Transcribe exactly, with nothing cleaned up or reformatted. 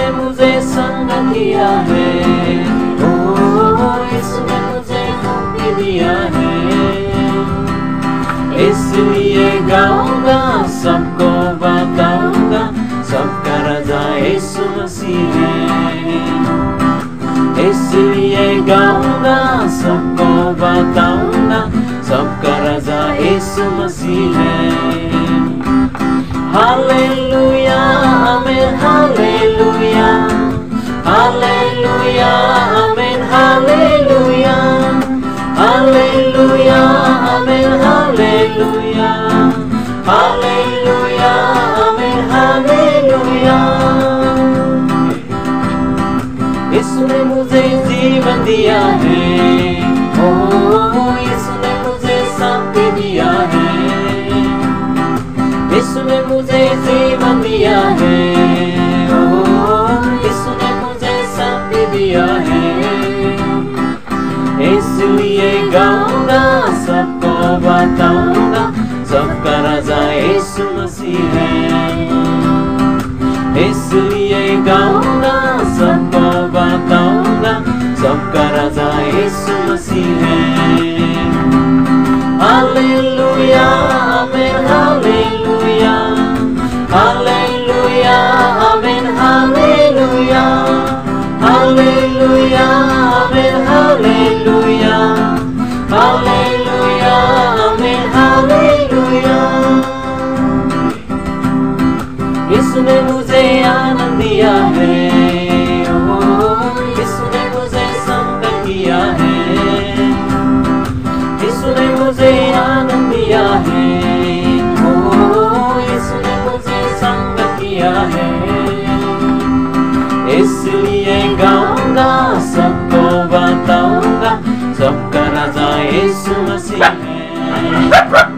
ने मुझे संग किया है, ओ इसने मुझे मुक्ति दिया है। इसलिए गाऊंगा, सबको बताऊंगा, सबका राजा यीशु मसीह है। इसलिए गाऊंगा, सबको बताऊंगा, सबका राजा यीशु मसीह है। Hallelujah amen, hallelujah, hallelujah amen, hallelujah, hallelujah amen, hallelujah, hallelujah amen, hallelujah. इसने मुझे जीवन दिया है, ओ इसने मुझे शांति दिया है। इसने मुझे जीवन दिया है, ओ इसने मुझे शांति दिया है। इसलिए गाऊंगा, सबको बताऊंगा, सबका राजा यीशु मसीह है। इसलिए गाऊंगा, सबको बताऊंगा, सबका राजा यीशु मसीह है। Hallelujah amen, hallelujah, hallelujah amen, hallelujah, hallelujah amen, hallelujah, hallelujah amen, hallelujah. इसने मुझे आनंद दिया है, ओ इसने मुझे संग किया है। इसने मुझे आनंद दिया है, ओ इसने मुझे संग किया है। इसलिए गाऊंगा, सबको बताऊंगा, सबका राजा यीशु मसीह है।